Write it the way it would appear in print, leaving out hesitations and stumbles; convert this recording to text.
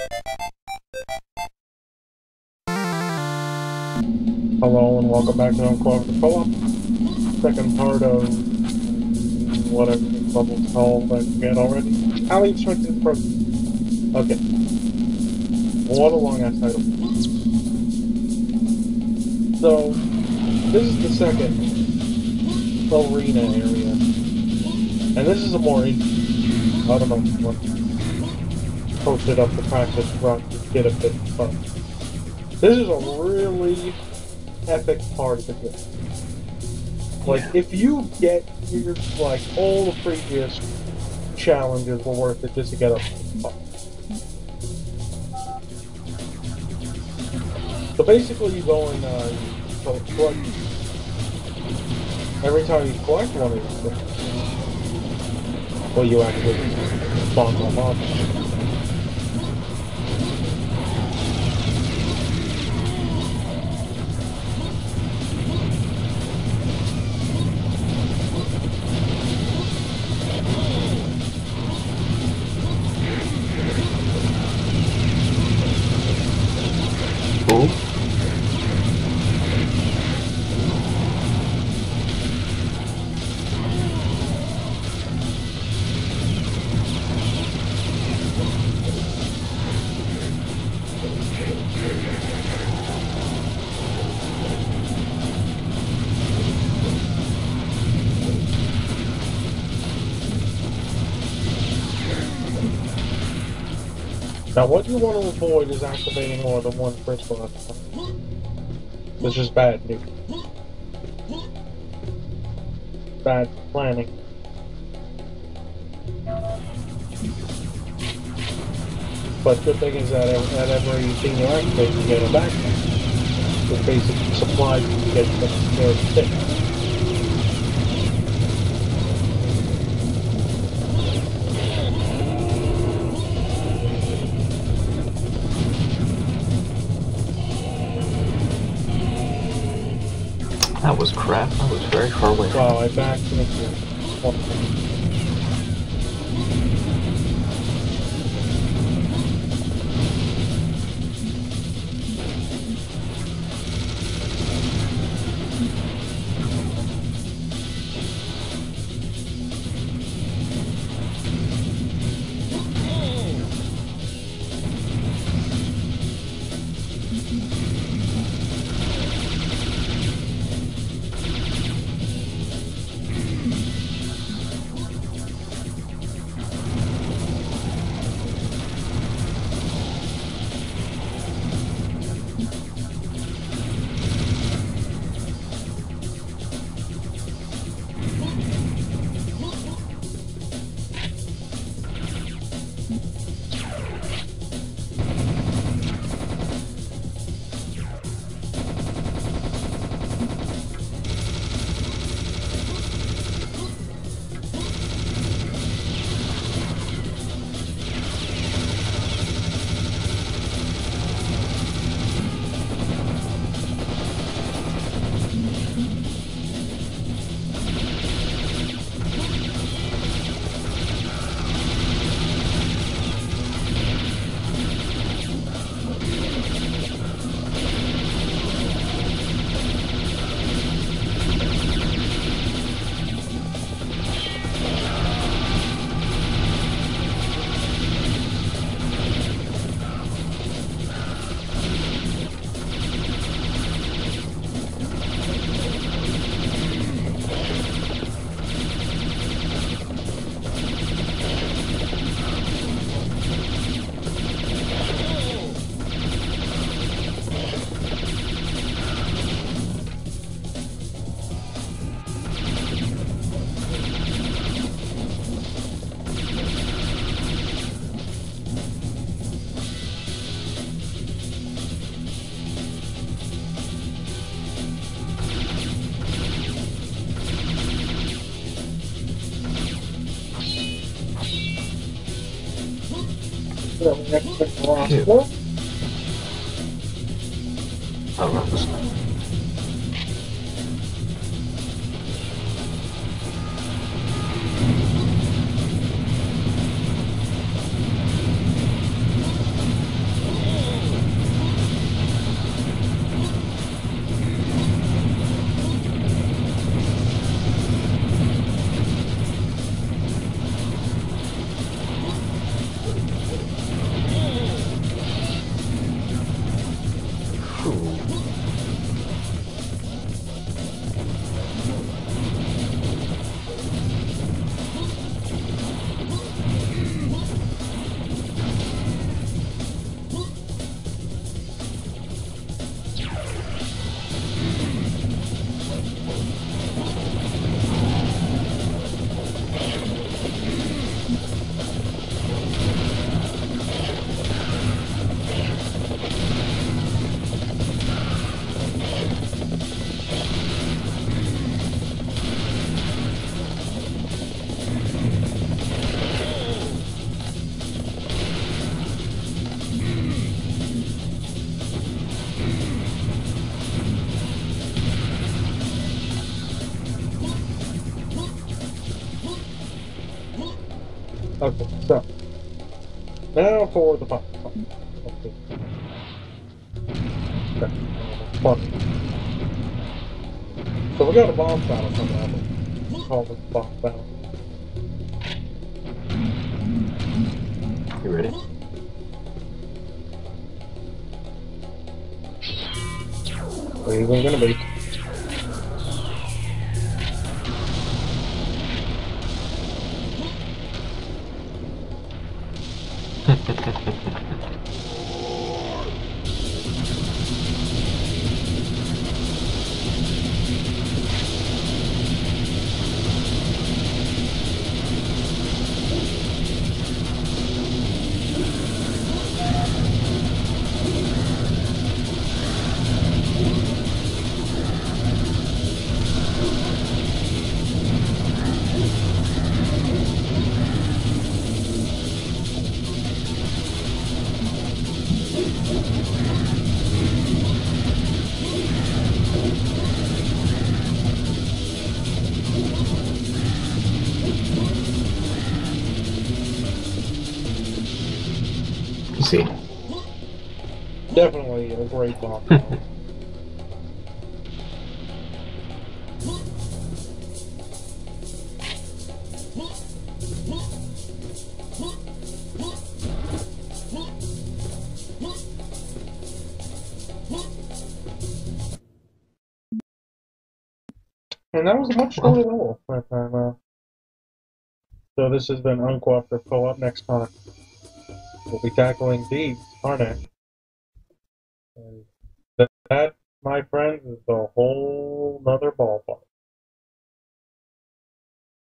Hello and welcome back to Uncoop Co-op. Second part of whatever the level's called, I forget already. How are you expecting for? Okay. What a long ass title. So this is the second arena area. And this is a more I don't know what posted up the practice run to get a bit fun. This is a really epic part of the game. Like, if you get here, like, all the previous challenges were worth it just to get up to the top. So basically, you go and collect. Every time you collect one of these things, well, you actually spawn them up. Now, what you want to avoid is activating more than one crystal at a time. This is bad news. Bad planning. But good thing is that at everything you activate, you get a backpack. With basic supplies you get from the stick. That was crap. That was very far away. Wow, I backed into one thing. So next to the last one. I love this. Okay, so now for the pump. Okay. Okay. Fun. So we got a boss battle coming up. We'll call this boss battle. You ready? What are you gonna be? You see. Definitely a great boss battle. And that was a much shorter level that time. So this has been Uncooperative Co-op. Next time, we'll be tackling these, Harnack. And that, my friends, is a whole nother ball.